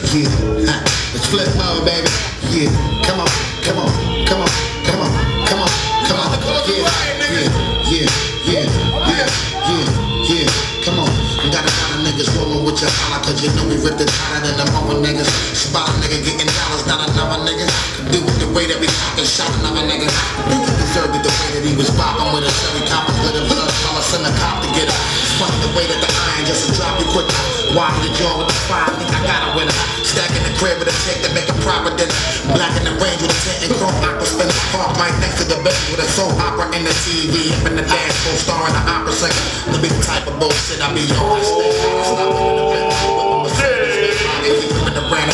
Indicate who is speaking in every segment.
Speaker 1: Yeah, let's flip mode, baby. Yeah, come on, come on, come on, come on, come on, come on. Yeah, come on. You got a lot of niggas rolling with your holler, cause you know we ripped it hotter than the mother niggas. Spot a nigga getting dollars, not another nigga. Do it the way that we cop and shot another nigga. Think he deserved it the way that he was bopping with a cherry copper, with a blood color, send a cop to get her. It's funny the way that the iron just drop you quick. Why your jaw with the fire, think I got a winner. Stack in the crib with a check to make a proper dinner. Black in the range with a tent and chrome aqua spinner. Park right next to the bed with a soap opera in the TV. Up in the dance floor, star in the opera singer. The big type of bullshit I be on. I stay high, stop in the bed with my Mercedes. Keep in the brand.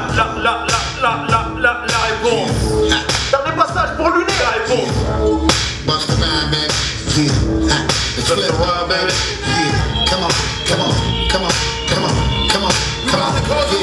Speaker 2: La réponse. Dernier passage pour Luné. La réponse.
Speaker 1: Bust the rhyme, baby. Yeah, let's flip the world, baby. Yeah, come on, come on, come on, come on, come on, come on.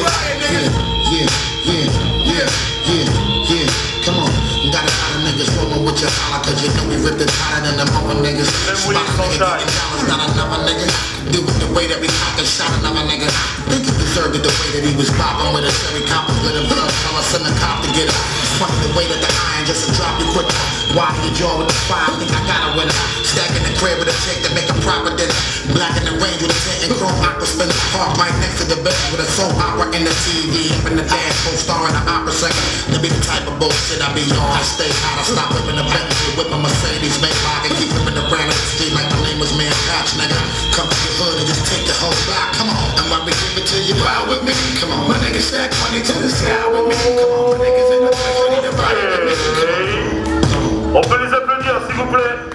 Speaker 1: Yeah, come on. You got a lot of niggas rolling with your holler, cause you know we ripped it hotter than the mother niggas. Spot a nigga getting dollars, not another nigga. Do it the way that we cop and shot another nigga. Think he deserved it the way that he was bopping with a cherry copper, with a blood color, send a cop to get her. It's funny the way that the iron just drop you quick. Why your jaw with the fire, think I got a winner. Stack in the crib with a check to make a proper dinner. Black in the range with a tent and chrome aqua spinner. Park right next to the bed with a soap opera in the TV. Up in the dance floor, star in the opera singer. The big type of bullshit I be on. I stay hot, I stop whipping the Bentley, whip my Mercedes, make lock and keep whipping the brand of the street like my name was Man Patch, nigga. Come to your hood and just take the whole block. Come on, and while we give it to you, ride with me. Come on, my niggas stack money to the sky with me. Come on, my niggas in the place ready to ride with me. Come on.
Speaker 2: On peut les applaudir s'il vous plaît.